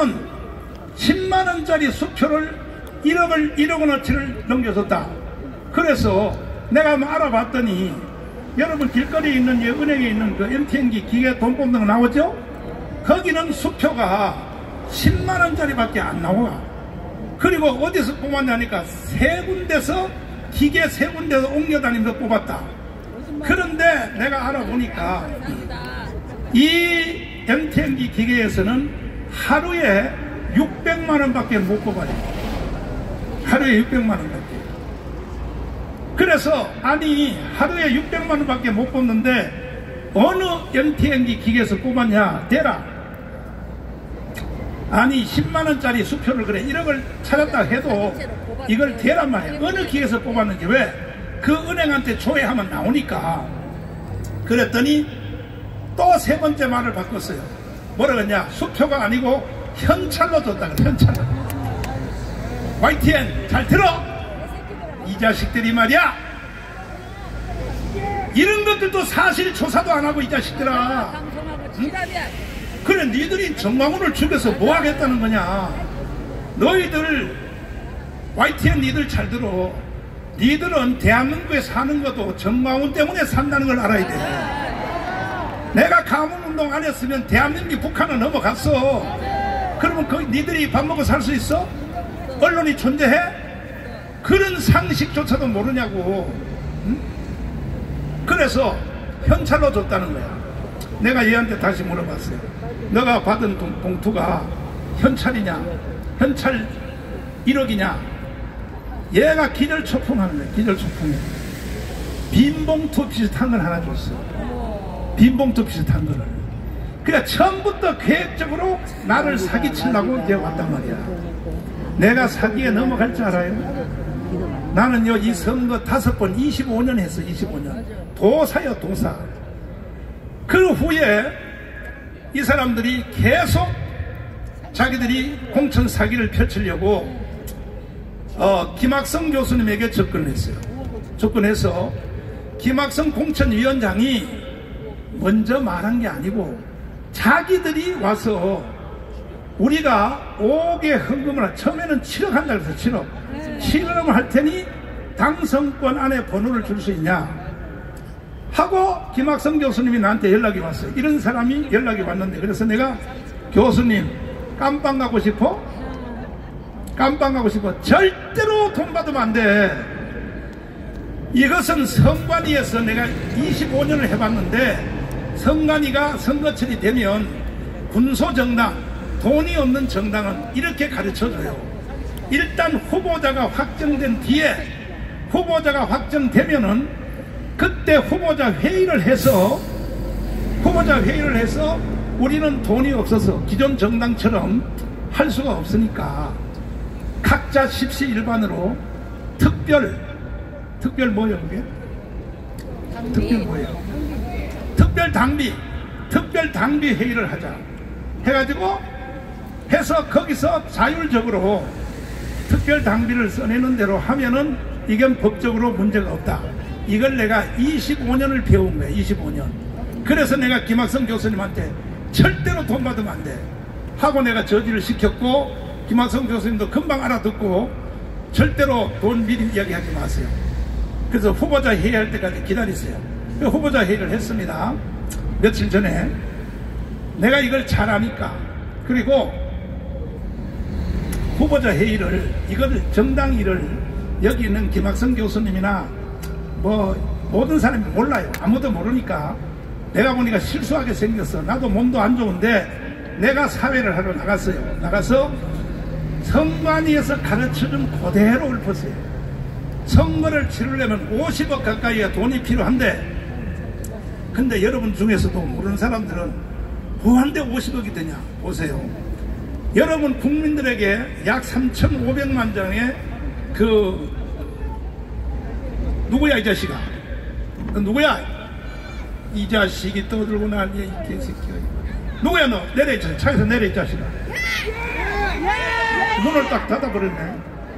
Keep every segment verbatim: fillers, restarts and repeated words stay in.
십만 원짜리 수표를 일억을 일억 원어치를 넘겨줬다. 그래서 내가 한번 알아봤더니 여러분 길거리에 있는 은행에 있는 그 엠티엔기 기계 돈 뽑는 거 나오죠? 거기는 수표가 십만 원짜리 밖에 안 나와. 그리고 어디서 뽑았냐니까 세 군데서 기계 세 군데서 옮겨 다니면서 뽑았다. 그런데 내가 알아보니까 이 엠티엔기 기계에서는 하루에 육백만 원 밖에 못 뽑아요. 하루에 육백만 원 밖에. 그래서 아니 하루에 육백만 원 밖에 못 뽑는데 어느 엠티엔기 기계에서 뽑았냐 대라. 아니 십만 원짜리 수표를 그래 일억을 찾았다 해도 이걸 대란 말이야. 어느 기계에서 뽑았는지. 왜? 그 은행한테 조회하면 나오니까. 그랬더니 또 세 번째 말을 바꿨어요. 뭐라 그랬냐? 수표가 아니고 현찰로 줬다 그래. 현찰로. 와이티엔 잘 들어. 이 자식들이 말이야, 이런 것들도 사실 조사도 안 하고 이 자식들아. 응? 그래 니들이 정광훈을 죽여서 뭐 하겠다는 거냐. 너희들 와이티엔 니들 잘 들어. 니들은 대한민국에 사는 것도 정광훈 때문에 산다는 걸 알아야 돼. 내가 가문운동 안 했으면 대한민국이 북한을 넘어갔어. 그러면 거기 니들이 밥 먹고 살 수 있어? 언론이 존재해? 그런 상식조차도 모르냐고. 응? 그래서 현찰로 줬다는 거야. 내가 얘한테 다시 물어봤어요. 너가 받은 봉투가 현찰이냐? 현찰 일억이냐? 얘가 기절초풍하는 거야. 기절초풍이 빈봉투 비슷한 걸 하나 줬어. 빈봉투 비슷한 거를. 그러니까 처음부터 계획적으로 나를 사기치려고 이제 왔단 말이야. 내가 사기에 넘어갈 줄 알아요? 나는요 이 선거 다섯 번 이십오 년 했어. 이십오 년 도사요 도사. 그 후에 이 사람들이 계속 자기들이 공천 사기를 펼치려고 어, 김학성 교수님에게 접근했어요. 접근해서 김학성 공천위원장이 먼저 말한 게 아니고 자기들이 와서 우리가 오억의 헌금을 처음에는 칠억 한다 그래서 칠억 칠억을 할 테니 당선권 안에 번호를 줄 수 있냐 하고 김학성 교수님이 나한테 연락이 왔어요. 이런 사람이 연락이 왔는데 그래서 내가 교수님 깜빵 가고 싶어? 깜빵 가고 싶어? 절대로 돈 받으면 안 돼. 이것은 선관위에서 내가 이십오 년을 해봤는데 선관위가 선거철이 되면 군소정당 돈이 없는 정당은 이렇게 가르쳐줘요. 일단 후보자가 확정된 뒤에 후보자가 확정되면은 그때 후보자 회의를 해서 후보자 회의를 해서 우리는 돈이 없어서 기존 정당처럼 할 수가 없으니까 각자 십시일반으로 특별 특별 뭐예요 그게? 특별 뭐예요? 특별 당비 특별 당비 회의를 하자 해가지고 해서 거기서 자율적으로 특별 당비를 써내는 대로 하면은 이건 법적으로 문제가 없다. 이걸 내가 이십오 년을 배운 거야. 이십오 년. 그래서 내가 김학성 교수님한테 절대로 돈 받으면 안 돼 하고 내가 저지를 시켰고 김학성 교수님도 금방 알아듣고 절대로 돈 미리 이야기하지 마세요. 그래서 후보자 회의할 때까지 기다리세요. 후보자 회의를 했습니다. 며칠 전에. 내가 이걸 잘 아니까. 그리고 후보자 회의를 이거를 정당 일을 여기 있는 김학성 교수님이나 뭐 모든 사람이 몰라요. 아무도 모르니까 내가 보니까 실수하게 생겼어. 나도 몸도 안 좋은데 내가 사회를 하러 나갔어요. 나가서 선관위에서 가르쳐준 그대로 읊었어요. 선거를 치르려면 오십억 가까이의 돈이 필요한데 근데 여러분 중에서도 모르는 사람들은 뭐한데 오십억이 되냐 보세요. 여러분 국민들에게 약 삼천오백만 장의 그 누구야 이 자식아? 너 누구야? 이 자식이 떠들고 난리야 이 개새끼야. 누구야 너? 내려 이 자식. 차에서 내려 이 자식아. 문을 딱 닫아버렸네.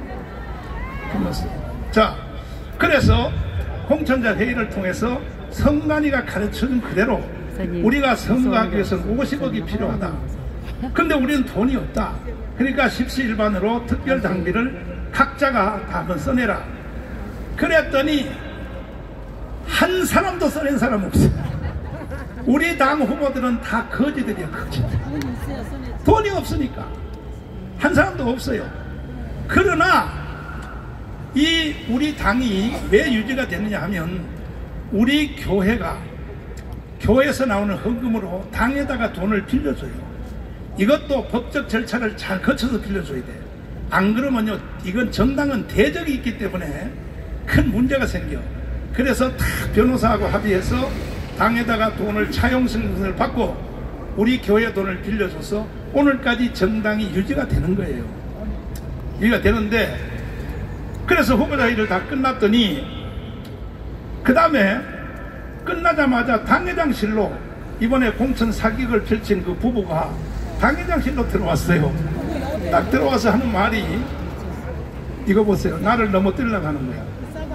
자, 그래서 공천자 회의를 통해서 선관위가 가르쳐준 그대로 우리가 선거하기 위해서는 오십억이 필요하다. 근데 우리는 돈이 없다. 그러니까 십시일반으로 특별당비를 각자가 다 한번 써내라. 그랬더니 한 사람도 써낸 사람 없어. 우리 당 후보들은 다 거지들이야, 거지들. 돈이 없으니까 한 사람도 없어요. 그러나 이 우리 당이 왜 유지가 되느냐 하면 우리 교회가 교회에서 나오는 헌금으로 당에다가 돈을 빌려줘요. 이것도 법적 절차를 잘 거쳐서 빌려줘야 돼. 안 그러면요, 이건 정당은 대적이 있기 때문에 큰 문제가 생겨. 그래서 다 변호사하고 합의해서 당에다가 돈을 차용증을 받고 우리 교회 돈을 빌려줘서 오늘까지 정당이 유지가 되는 거예요. 유지가 되는데, 그래서 후보자 일을 다 끝났더니 그 다음에 끝나자마자 당회장실로 이번에 공천 사기극을 펼친 그 부부가 당회장실로 들어왔어요. 딱 들어와서 하는 말이 이거 보세요. 나를 넘어뜨리려고 하는 거야.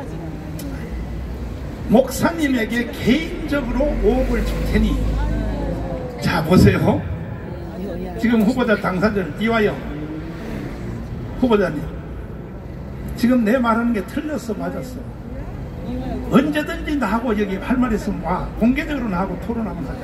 목사님에게 개인적으로 오억을 줄 테니, 자 보세요. 지금 후보자 당사자는 이화영 후보자님, 지금 내 말하는 게 틀렸어 맞았어? 언제든지 나하고 여기 할 말 있으면 와, 공개적으로 나하고 토론하면 하자.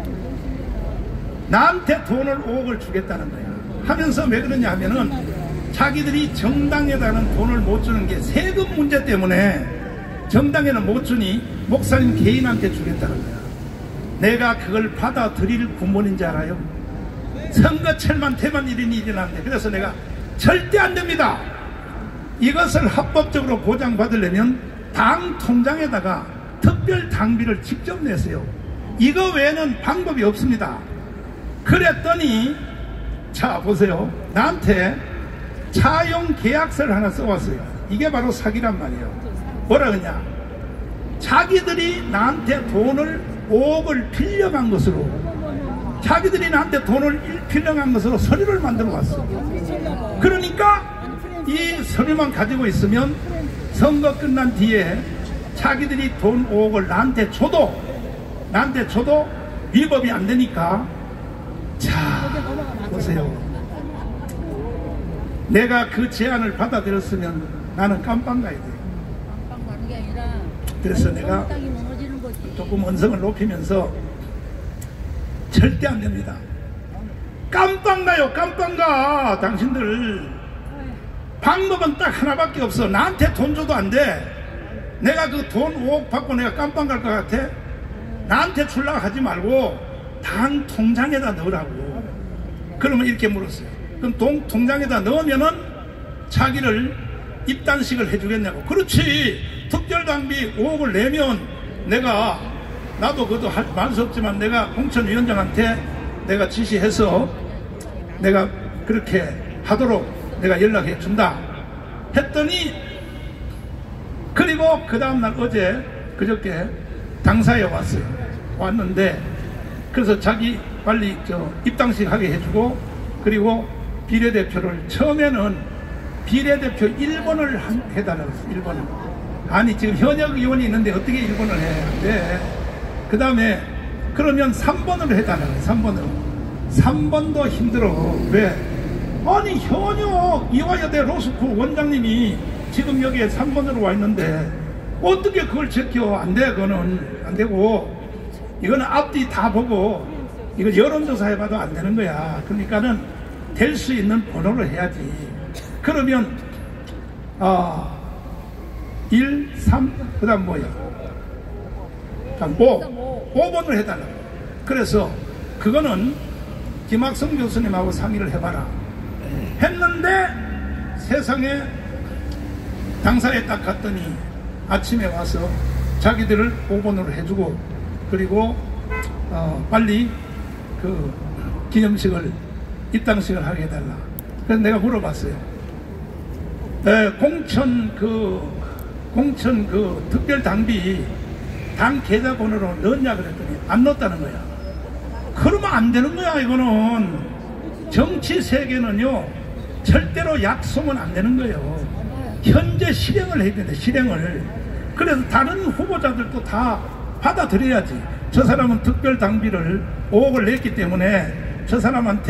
나한테 돈을 오억을 주겠다는 거야. 하면서 왜 그러냐 하면은 자기들이 정당에다는 돈을 못 주는 게 세금 문제 때문에 정당에는 못 주니 목사님 개인한테 주겠다는 거야. 내가 그걸 받아들일 군번인지 알아요? 선거철만 되면 일이 일어나는데, 그래서 내가 절대 안 됩니다. 이것을 합법적으로 보장받으려면 당 통장에다가 특별 당비를 직접 내세요. 이거 외에는 방법이 없습니다. 그랬더니 자 보세요. 나한테 차용 계약서를 하나 써왔어요. 이게 바로 사기란 말이에요. 뭐라 그러냐, 자기들이 나한테 돈을 오억을 빌려간 것으로, 자기들이 나한테 돈을 빌려간 것으로 서류를 만들어 왔어. 그러니까 이 서류만 가지고 있으면 선거 끝난 뒤에 자기들이 돈 오억을 나한테 줘도 나한테 줘도 위법이 안 되니까, 자 보세요. 내가 그 제안을 받아들였으면 나는 깜빵 가야 돼. 그래서 내가 조금 언성을 높이면서 절대 안 됩니다. 깜빵 가요, 깜빵 가. 당신들 방법은 딱 하나밖에 없어. 나한테 돈 줘도 안 돼. 내가 그 돈 오억 받고 내가 깜빵 갈 것 같아? 나한테 주려고 하지 말고 당 통장에다 넣으라고. 그러면 이렇게 물었어요. 그럼 동, 통장에다 넣으면은 자기를 입단식을 해주겠냐고. 그렇지. 특별당비 오억을 내면 내가, 나도 그것도 말 수 없지만 내가 공천위원장한테 내가 지시해서 내가 그렇게 하도록 내가 연락해 준다 했더니, 그리고 그 다음날 어제 그저께 당사에 왔어요. 왔는데 그래서 자기 빨리 저 입당식 하게 해주고, 그리고 비례대표를 처음에는 비례대표 일 번을 해달라고 했어요. 일 번을. 아니 지금 현역 의원이 있는데 어떻게 일 번을 해? 안 돼. 그 다음에 그러면 삼 번을 해달라고 해요. 삼 번으로. 삼 번도 힘들어. 왜? 아니 현역 이화여대 로스쿨 원장님이 지금 여기에 삼 번으로 와 있는데 어떻게 그걸 제껴? 안 돼. 그거는 안 되고, 이거는 앞뒤 다 보고 이거 여론조사 해봐도 안 되는 거야. 그러니까는 될 수 있는 번호를 해야지. 그러면 어, 일, 삼, 그 다음 뭐야? 오, 오 번을 해달라고. 그래서 그거는 김학성 교수님하고 상의를 해봐라 했는데, 세상에 당사에 딱 갔더니 아침에 와서 자기들을 오 번으로 해주고, 그리고 어, 빨리 그 기념식을 입당식을 하게 해달라. 그래서 내가 물어봤어요. 에, 공천 그 공천 그 특별 당비 당 계좌번호로 넣었냐 그랬더니 안 넣었다는 거야. 그러면 안 되는 거야. 이거는 정치 세계는요 절대로 약속은 안 되는 거예요. 현재 실행을 해야 되는데, 실행을. 그래서 다른 후보자들도 다 받아들여야지. 저 사람은 특별 당비를 오억을 냈기 때문에 저 사람한테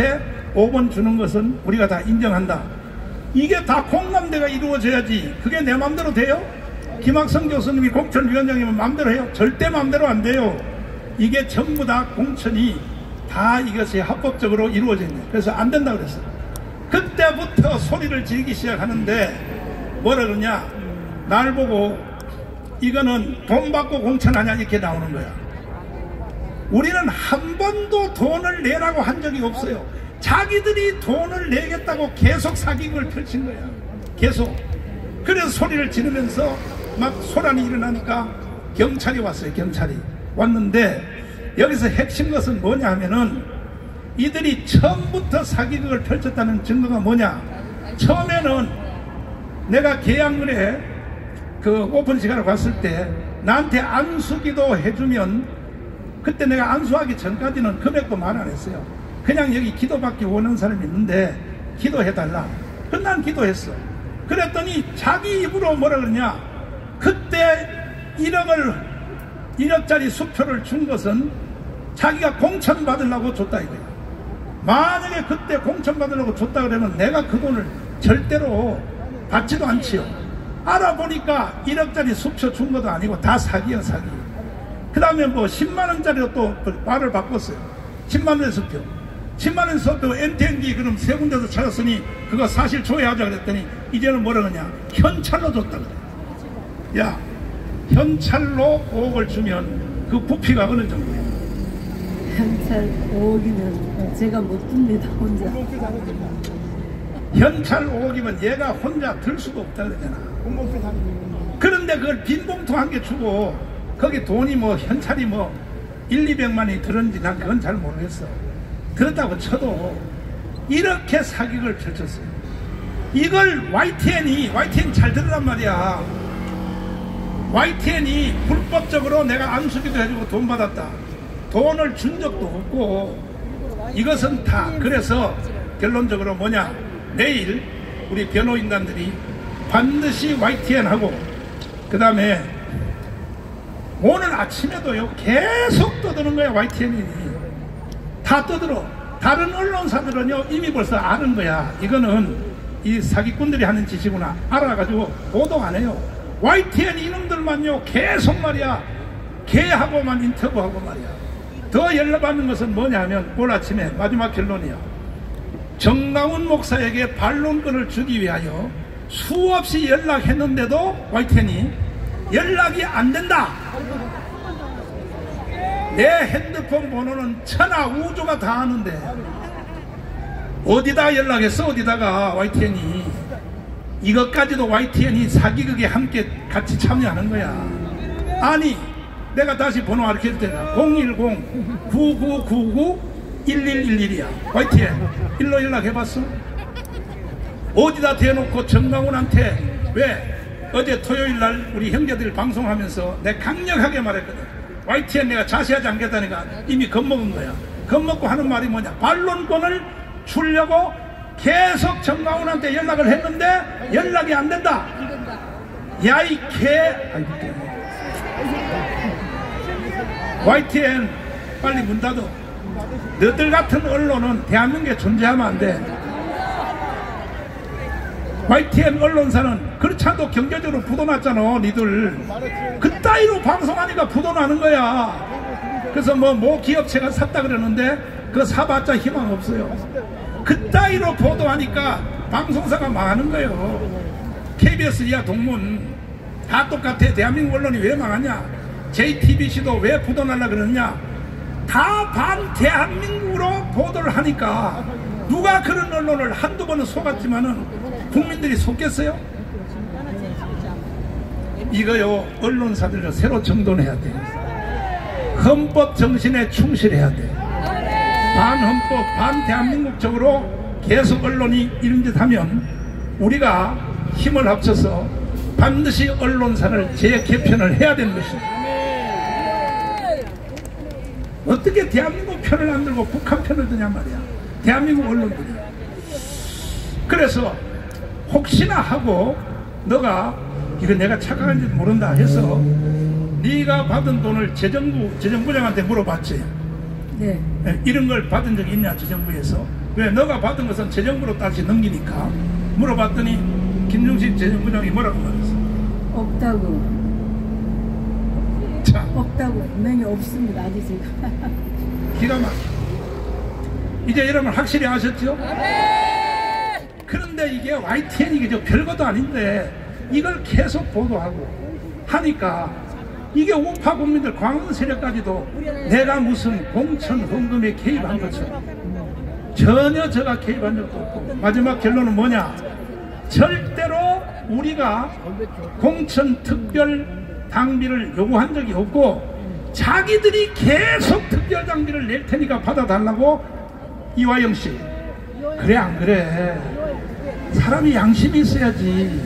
오 번 주는 것은 우리가 다 인정한다. 이게 다 공감대가 이루어져야지. 그게 내 맘대로 돼요? 김학성 교수님이 공천위원장이면 맘대로 해요? 절대 맘대로 안 돼요. 이게 전부 다 공천이 다 이것이 합법적으로 이루어집니다. 그래서 안 된다고 그랬어요. 그때부터 소리를 지르기 시작하는데 뭐라 그러냐, 날 보고 이거는 돈 받고 공천하냐 이렇게 나오는 거야. 우리는 한 번도 돈을 내라고 한 적이 없어요. 자기들이 돈을 내겠다고 계속 사기극을 펼친 거야. 계속. 그래서 소리를 지르면서 막 소란이 일어나니까 경찰이 왔어요. 경찰이 왔는데 여기서 핵심 것은 뭐냐 하면은 이들이 처음부터 사기극을 펼쳤다는 증거가 뭐냐. 처음에는 내가 계양을에 그 오픈 시간을 갔을 때 나한테 안수기도 해주면, 그때 내가 안수하기 전까지는 금액도 말 안 했어요. 그냥 여기 기도받기 원하는 사람이 있는데 기도해달라. 그럼 난 기도했어. 그랬더니 자기 입으로 뭐라 그러냐, 그때 일억을 일억짜리 수표를 준 것은 자기가 공천 받으려고 줬다 이거야. 만약에 그때 공천 받으려고 줬다 그러면 내가 그 돈을 절대로 받지도 않지요. 알아보니까 일억짜리 수표 준 것도 아니고 다 사기야, 사기. 그 다음에 뭐 십만 원짜리로 또 말을 바꿨어요. 십만 원의 수표. 십만 원 수표 엠티엔디 그럼 세 군데서 찾았으니 그거 사실 조회하자 그랬더니 이제는 뭐라 그러냐, 현찰로 줬다 그래. 야, 현찰로 오억을 주면 그 부피가 어느 정도예요? 현찰 오억이면 제가 못 듭니다, 혼자. 현찰 오억이면 얘가 혼자 들 수도 없다 그러잖아. 그런데 그걸 빈 봉투 한 개 주고 거기 돈이 뭐 현찰이 뭐 일, 이백만이 들었는지 난 그건 잘 모르겠어. 그렇다고 쳐도 이렇게 사기를 펼쳤어요. 이걸 와이티엔이 와이티엔 잘 들으란 말이야. 와이티엔이 불법적으로 내가 안수기도 해주고 돈 받았다. 돈을 준 적도 없고 이것은 다. 그래서 결론적으로 뭐냐, 내일 우리 변호인단들이 반드시 와이티엔하고 그 다음에 오늘 아침에도요 계속 떠드는 거야. 와이티엔이 다 떠들어. 다른 언론사들은요 이미 벌써 아는 거야. 이거는 이 사기꾼들이 하는 짓이구나 알아가지고 보도 안 해요. 와이티엔 이놈들만요 계속 말이야 걔하고만 인터뷰하고 말이야. 더 연락받는 것은 뭐냐 하면 오늘 아침에 마지막 결론이야. 정강훈 목사에게 반론권을 주기 위하여 수없이 연락했는데도 와이티엔이 연락이 안 된다. 내 핸드폰 번호는 천하 우주가 다 아는데 어디다 연락했어? 어디다가 와이티엔이. 이것까지도 와이티엔이 사기극에 함께 같이 참여하는 거야. 아니 내가 다시 번호 알려줄 때가 공일공 구구구구 일일일일이야 와이티엔. 일로 연락해봤어? 어디다 대놓고 정강훈한테 왜 어제 토요일날 우리 형제들 방송하면서 내가 강력하게 말했거든. 와이티엔 내가 자세하지 않겠다니까 이미 겁먹은 거야. 겁먹고 하는 말이 뭐냐, 반론권을 주려고 계속 정강훈한테 연락을 했는데 연락이 안 된다. 야 이 개. 와이티엔 빨리 문 닫어. 너들 같은 언론은 대한민국에 존재하면 안 돼. 와이티엔 언론사는 그렇지 않아도 경제적으로 부도났잖아. 니들 그따위로 방송하니까 부도나는 거야. 그래서 뭐 모 기업체가 샀다 그러는데 그거 사봤자 희망 없어요. 그따위로 보도하니까 방송사가 망하는 거예요. 케이비에스 이하 동문 다 똑같아. 대한민국 언론이 왜 망하냐, 제이티비씨도 왜 부도날라 그러느냐, 다 반 대한민국으로 보도를 하니까. 누가 그런 언론을 한두 번은 속았지만은 국민들이 속겠어요? 이거요 언론사들을 새로 정돈해야 돼. 헌법 정신에 충실해야 돼. 반헌법 반대한민국적으로 계속 언론이 이런 짓 하면 우리가 힘을 합쳐서 반드시 언론사를 재개편을 해야 되는 것입니다. 어떻게 대한민국 편을 안 들고 북한 편을 드냐 말이야, 대한민국 언론들이. 그래서 혹시나 하고 너가 이거 내가 착각한지도 모른다 해서 네가 받은 돈을 재정부, 재정부장한테 물어봤지. 네. 이런 걸 받은 적이 있냐, 재정부에서. 왜? 너가 받은 것은 재정부로 다시 넘기니까. 물어봤더니 김중식 재정부장이 뭐라고 말했어? 없다고. 자, 없다고. 분명히 없습니다. 아직 지금. 기가 막혀. 이제 여러분 확실히 아셨죠? 그런데 이게 와이티엔이 저 별것도 아닌데 이걸 계속 보도하고 하니까 이게 우파 국민들 광원 세력까지도 내가 무슨 공천 헌금에 개입한 것처럼 전혀 제가 개입한 적도 없고, 마지막 결론은 뭐냐? 절대로 우리가 공천 특별 당비를 요구한 적이 없고 자기들이 계속 특별 당비를 낼 테니까 받아달라고. 이화영 씨, 그래 안 그래? 사람이 양심이 있어야지.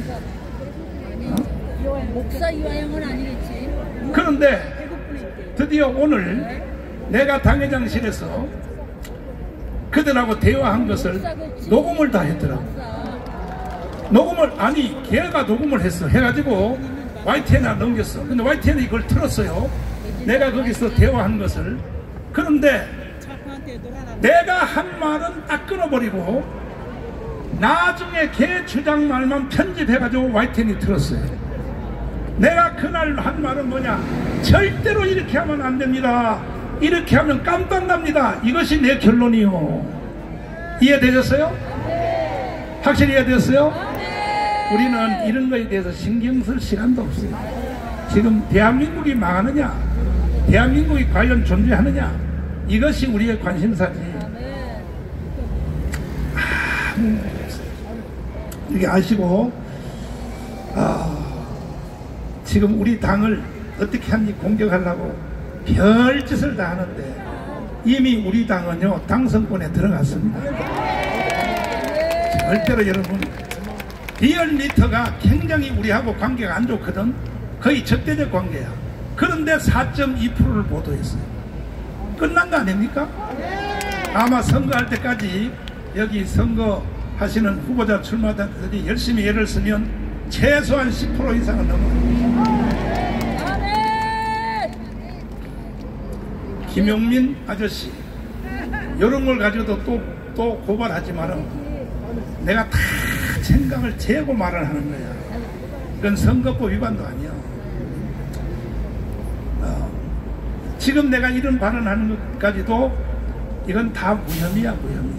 어? 목사 이화영은 아니겠지. 그런데 드디어 오늘 내가 당회장실에서 그들하고 대화한 것을 녹음을 다 했더라고. 녹음을, 아니 걔가 녹음을 했어. 해가지고 와이티엔에 넘겼어. 근데 와이티엔이 이걸 틀었어요. 내가 거기서 대화한 것을. 그런데 내가 한 말은 딱 끊어버리고 나중에 걔 주장 말만 편집해가지고 와이티엔이 틀었어요. 내가 그날 한 말은 뭐냐? 절대로 이렇게 하면 안 됩니다. 이렇게 하면 깜빡 납니다. 이것이 내 결론이요. 이해되셨어요? 확실히 이해되셨어요? 우리는 이런 거에 대해서 신경 쓸 시간도 없어요. 지금 대한민국이 망하느냐, 대한민국이 과연 존재하느냐, 이것이 우리의 관심사지. 아, 이게 아시고, 아, 지금 우리 당을 어떻게 하니 공격하려고 별짓을 다 하는데 이미 우리 당은요 당선권에 들어갔습니다. 절대로 여러분, 리얼미터가 굉장히 우리하고 관계가 안 좋거든. 거의 적대적 관계야. 그런데 사 점 이 퍼센트를 보도했어요. 끝난 거 아닙니까? 아마 선거할 때까지 여기 선거하시는 후보자 출마자들이 열심히 애를 쓰면 최소한 십 퍼센트 이상은 넘어갑니다. 김용민 아저씨, 이런 걸 가지고도 또, 또 고발하지 마라. 내가 다 생각을 재고 말을 하는 거야. 그건 선거법 위반도 아니야. 어, 지금 내가 이런 발언하는 것까지도 이건 다 무혐의야, 무혐의.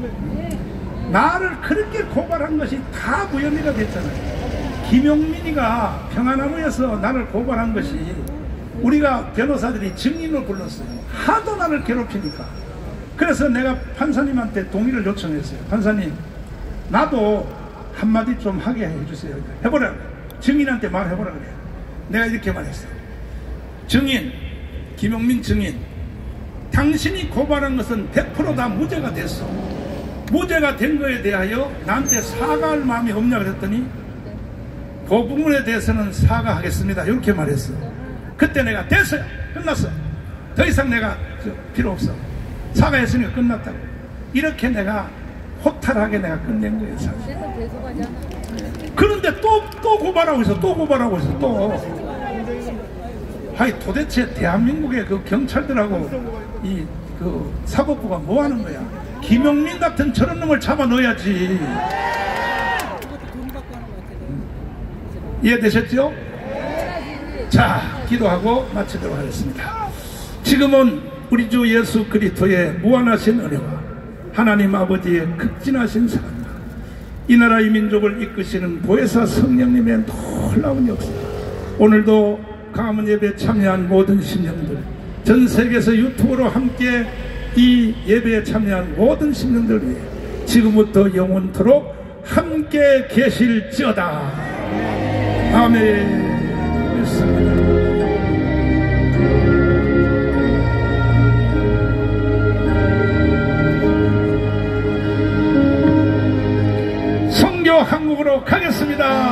나를 그렇게 고발한 것이 다 무혐의가 됐잖아요. 김용민이가 평안나무에서 나를 고발한 것이 우리가 변호사들이 증인을 불렀어요. 하도 나를 괴롭히니까. 그래서 내가 판사님한테 동의를 요청했어요. 판사님, 나도 한마디 좀 하게 해주세요. 해보라. 증인한테 말해보라 그래. 내가 이렇게 말했어요. 증인, 김용민 증인, 당신이 고발한 것은 백 퍼센트 다 무죄가 됐어. 무죄가 된 거에 대하여 나한테 사과할 마음이 없냐 그랬더니 그 부분에 대해서는 사과하겠습니다. 이렇게 말했어. 그때 내가 됐어요. 끝났어. 더 이상 내가 필요 없어. 사과했으니까 끝났다고. 이렇게 내가 호탈하게 내가 끝낸 거예요, 사실. 그런데 또, 또 고발하고 있어. 또 고발하고 있어. 또. 아니, 도대체 대한민국의 그 경찰들하고 이 그 사법부가 뭐 하는 거야? 김용민 같은 저런 놈을 잡아 넣어야지. 이해되셨죠? 자, 기도하고 마치도록 하겠습니다. 지금은 우리 주 예수 그리스도의 무한하신 은혜와 하나님 아버지의 극진하신 사랑과 이 나라 이 민족을 이끄시는 보혜사 성령님의 놀라운 역사, 오늘도 강화문 예배에 참여한 모든 심령들, 전 세계에서 유튜브로 함께 이 예배에 참여한 모든 심령들 위해 지금부터 영원토록 함께 계실지어다. 아멘. 믿습니다. 성교 한국으로 가겠습니다.